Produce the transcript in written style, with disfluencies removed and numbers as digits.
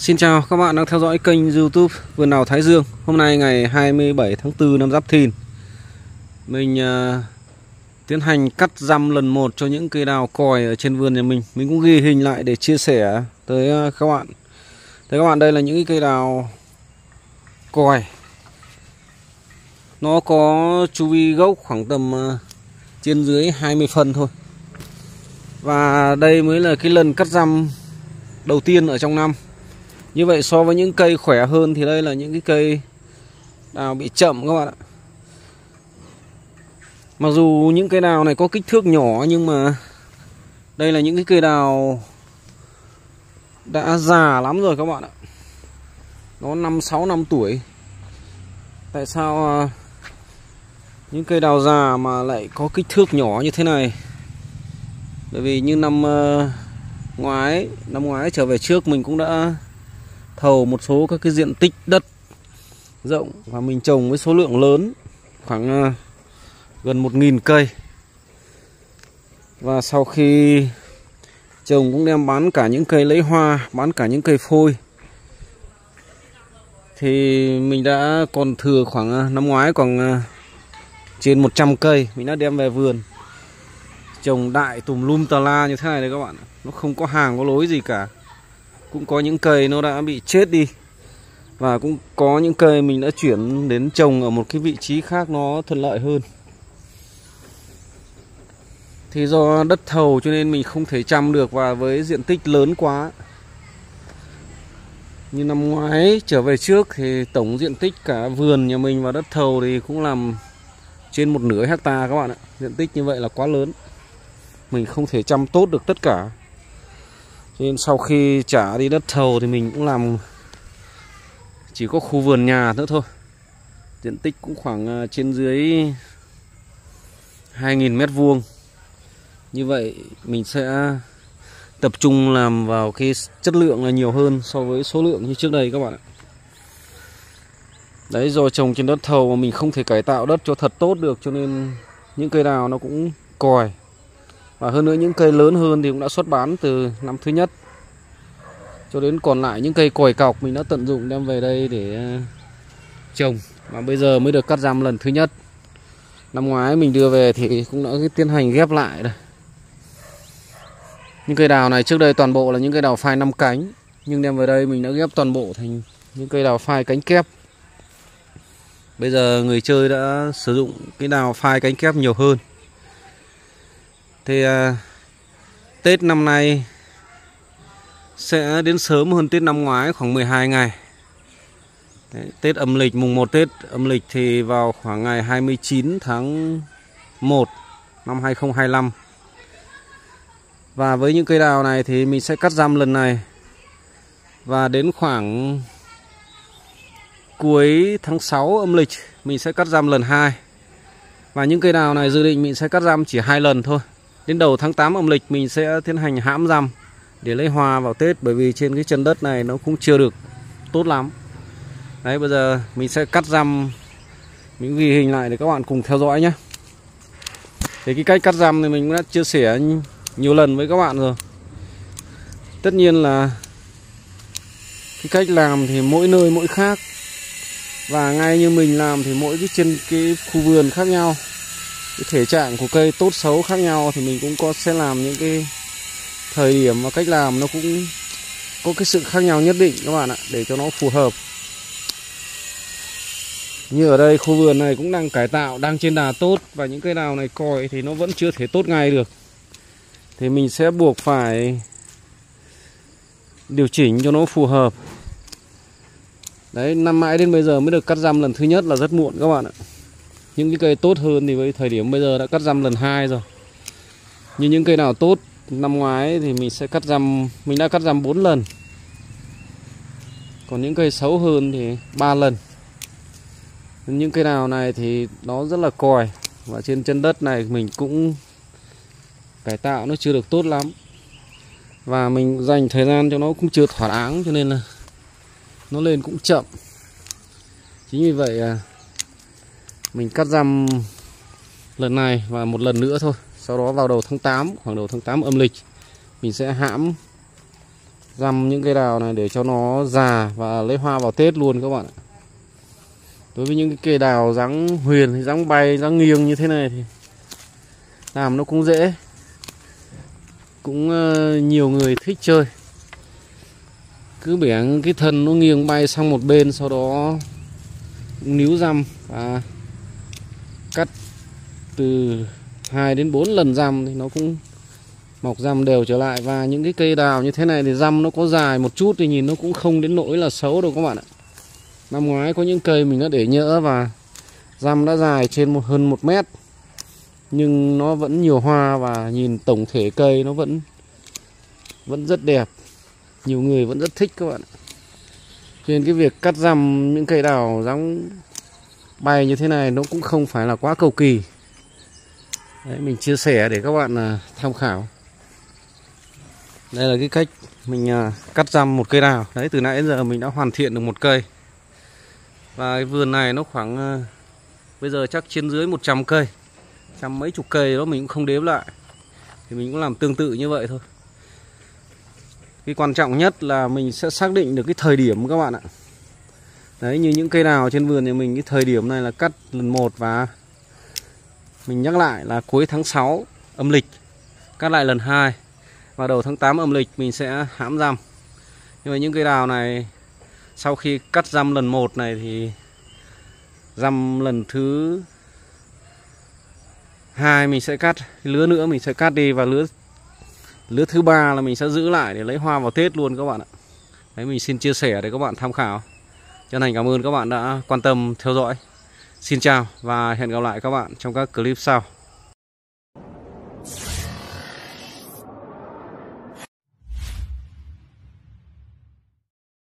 Xin chào các bạn đang theo dõi kênh YouTube Vườn Đào Thái Dương. Hôm nay ngày 27 tháng 4 năm Giáp Thìn, mình tiến hành cắt răm lần một cho những cây đào còi ở trên vườn nhà mình. Mình cũng ghi hình lại để chia sẻ tới các bạn. Thế các bạn, đây là những cây đào còi. Nó có chu vi gốc khoảng tầm trên dưới 20 phân thôi. Và đây mới là cái lần cắt răm đầu tiên ở trong năm. Như vậy so với những cây khỏe hơn thì đây là những cái cây đào bị chậm các bạn ạ. Mặc dù những cây đào này có kích thước nhỏ nhưng mà đây là những cái cây đào đã già lắm rồi các bạn ạ. Nó 5-6 năm tuổi. Tại sao những cây đào già mà lại có kích thước nhỏ như thế này? Bởi vì như năm ngoái trở về trước mình cũng đã thầu một số các cái diện tích đất rộng và mình trồng với số lượng lớn, khoảng gần 1.000 cây. Và sau khi trồng cũng đem bán cả những cây lấy hoa, bán cả những cây phôi. Thì mình đã còn thừa khoảng năm ngoái còn trên 100 cây mình đã đem về vườn trồng đại tùm lum tà la như thế này đấy các bạn. Nó không có hàng có lối gì cả. Cũng có những cây nó đã bị chết đi. Và cũng có những cây mình đã chuyển đến trồng ở một cái vị trí khác nó thuận lợi hơn. Thì do đất thầu cho nên mình không thể chăm được, và với diện tích lớn quá. Như năm ngoái trở về trước thì tổng diện tích cả vườn nhà mình và đất thầu thì cũng làm trên 1,5 hectare các bạn ạ. Diện tích như vậy là quá lớn. Mình không thể chăm tốt được tất cả. Cho nên sau khi trả đi đất thầu thì mình cũng làm chỉ có khu vườn nhà nữa thôi. Diện tích cũng khoảng trên dưới 2.000 mét vuông. Như vậy mình sẽ tập trung làm vào cái chất lượng là nhiều hơn so với số lượng như trước đây các bạn ạ. Đấy, do trồng trên đất thầu mà mình không thể cải tạo đất cho thật tốt được, cho nên những cây đào nó cũng còi. Và hơn nữa những cây lớn hơn thì cũng đã xuất bán từ năm thứ nhất. Cho đến còn lại những cây còi cọc mình đã tận dụng đem về đây để trồng. Và bây giờ mới được cắt răm lần thứ nhất. Năm ngoái mình đưa về thì cũng đã tiến hành ghép lại đây. Những cây đào này trước đây toàn bộ là những cây đào phai 5 cánh. Nhưng đem về đây mình đã ghép toàn bộ thành những cây đào phai cánh kép. Bây giờ người chơi đã sử dụng cái đào phai cánh kép nhiều hơn. Thì Tết năm nay sẽ đến sớm hơn Tết năm ngoái khoảng 12 ngày. Đấy, Tết âm lịch, mùng 1 Tết âm lịch thì vào khoảng ngày 29 tháng 1 năm 2025. Và với những cây đào này thì mình sẽ cắt răm lần này. Và đến khoảng cuối tháng 6 âm lịch mình sẽ cắt răm lần 2. Và những cây đào này dự định mình sẽ cắt răm chỉ 2 lần thôi. Đến đầu tháng 8 âm lịch mình sẽ tiến hành hãm răm để lấy hoa vào Tết, bởi vì trên cái chân đất này nó cũng chưa được tốt lắm. Đấy, bây giờ mình sẽ cắt răm, mình ghi hình lại để các bạn cùng theo dõi nhé. Thì cái cách cắt răm thì mình cũng đã chia sẻ nhiều lần với các bạn rồi. Tất nhiên là cái cách làm thì mỗi nơi mỗi khác. Và ngay như mình làm thì mỗi cái trên cái khu vườn khác nhau, cái thể trạng của cây tốt xấu khác nhau, thì mình cũng sẽ làm những cái thời điểm và cách làm nó cũng có cái sự khác nhau nhất định các bạn ạ, để cho nó phù hợp. Như ở đây khu vườn này cũng đang cải tạo, đang trên đà tốt, và những cây đào này còi thì nó vẫn chưa thể tốt ngay được. Thì mình sẽ buộc phải điều chỉnh cho nó phù hợp. Đấy, năm mãi đến bây giờ mới được cắt răm lần thứ nhất là rất muộn các bạn ạ. Những cái cây tốt hơn thì với thời điểm bây giờ đã cắt răm lần 2 rồi. Như những cây nào tốt năm ngoái thì mình sẽ cắt răm, mình đã cắt răm 4 lần. Còn những cây xấu hơn thì 3 lần. Những cây nào này thì nó rất là còi. Và trên chân đất này mình cũng cải tạo nó chưa được tốt lắm. Và mình dành thời gian cho nó cũng chưa thỏa đáng, cho nên là nó lên cũng chậm. Chính vì vậy mình cắt răm lần này và một lần nữa thôi. Sau đó vào đầu tháng 8, khoảng đầu tháng 8 âm lịch, mình sẽ hãm răm những cây đào này để cho nó già và lấy hoa vào Tết luôn các bạn ạ. Đối với những cái cây đào dáng huyền, dáng bay, dáng nghiêng như thế này thì làm nó cũng dễ, cũng nhiều người thích chơi. Cứ bẻ cái thân nó nghiêng bay sang một bên, sau đó níu răm và cắt từ 2 đến 4 lần răm thì nó cũng mọc răm đều trở lại. Và những cái cây đào như thế này thì răm nó có dài một chút thì nhìn nó cũng không đến nỗi là xấu đâu các bạn ạ. Năm ngoái có những cây mình đã để nhỡ và răm đã dài trên hơn 1 mét, nhưng nó vẫn nhiều hoa và nhìn tổng thể cây nó vẫn rất đẹp. Nhiều người vẫn rất thích các bạn ạ. Cho nên cái việc cắt răm những cây đào dáng bay như thế này nó cũng không phải là quá cầu kỳ. Đấy, mình chia sẻ để các bạn tham khảo. Đây là cái cách mình cắt răm một cây đào. Đấy, từ nãy đến giờ mình đã hoàn thiện được một cây. Và cái vườn này nó khoảng bây giờ chắc trên dưới 100 cây, trăm mấy chục cây đó mình cũng không đếm lại. Thì mình cũng làm tương tự như vậy thôi. Cái quan trọng nhất là mình sẽ xác định được cái thời điểm các bạn ạ. Đấy, như những cây đào trên vườn nhà mình, cái thời điểm này là cắt lần 1 và mình nhắc lại là cuối tháng 6 âm lịch cắt lại lần 2 và đầu tháng 8 âm lịch mình sẽ hãm răm. Nhưng mà những cây đào này sau khi cắt răm lần 1 này thì răm lần thứ 2 mình sẽ cắt, lứa nữa mình sẽ cắt đi, và lứa thứ 3 là mình sẽ giữ lại để lấy hoa vào Tết luôn các bạn ạ. Đấy, mình xin chia sẻ để các bạn tham khảo. Chân thành cảm ơn các bạn đã quan tâm theo dõi. Xin chào và hẹn gặp lại các bạn trong các clip sau.